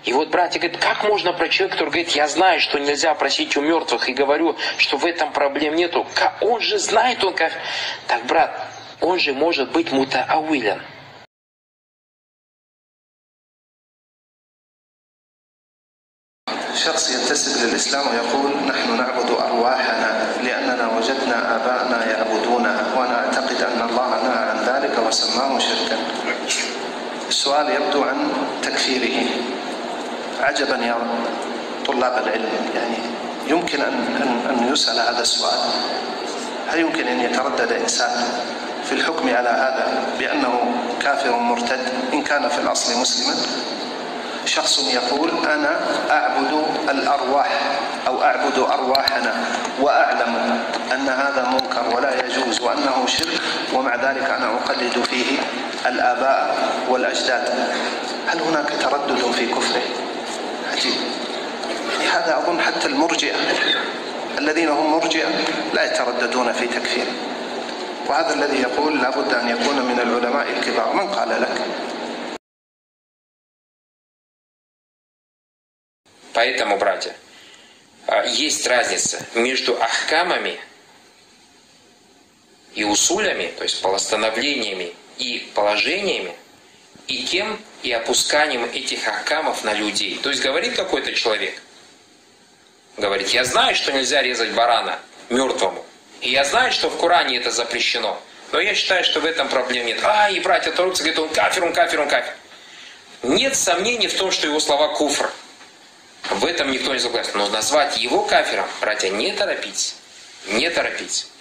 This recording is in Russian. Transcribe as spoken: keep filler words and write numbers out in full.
И вот братья говорят, как можно про человека, который говорит, я знаю, что нельзя просить у мертвых, и говорю, что в этом проблем нету. Он же знает, он как... Так, брат, он же может быть мутаавилян. شخص ينتسب للإسلام ويقول نحن نعبد أرواحنا لأننا وجدنا آباءنا يعبدونها وأنا أعتقد أن الله نهى عن ذلك وسماه شركا. السؤال يبدو عن تكفيره. عجبا يا طلاب العلم، يعني يمكن أن, أن, أن يسأل هذا السؤال. هل يمكن أن يتردد إنسان في الحكم على هذا بأنه كافر مرتد إن كان في الأصل مسلما؟ شخص يقول أنا أعبد الأرواح أو أعبد أرواحنا وأعلم أن هذا منكر ولا يجوز وأنه شرك، ومع ذلك أنا أقلد فيه الآباء والأجداد. هل هناك تردد في كفره؟ عجيب. يعني هذا أظن حتى المرجئة الذين هم مرجئة لا يترددون في تكفيره، وهذا الذي يقول لابد أن يكون من العلماء الكبار. من قال لك؟ Поэтому, братья, есть разница между ахкамами и усулями, то есть постановлениями и положениями, и кем и опусканием этих ахкамов на людей. То есть говорит какой-то человек, говорит, я знаю, что нельзя резать барана мертвому, и я знаю, что в Коране это запрещено, но я считаю, что в этом проблем нет. А, и братья торопятся, говорят, он кафир, он кафир, он кафир. Нет сомнений в том, что его слова куфр. В этом никто не согласен. Но назвать его кафиром, братья, не торопитесь. Не торопитесь.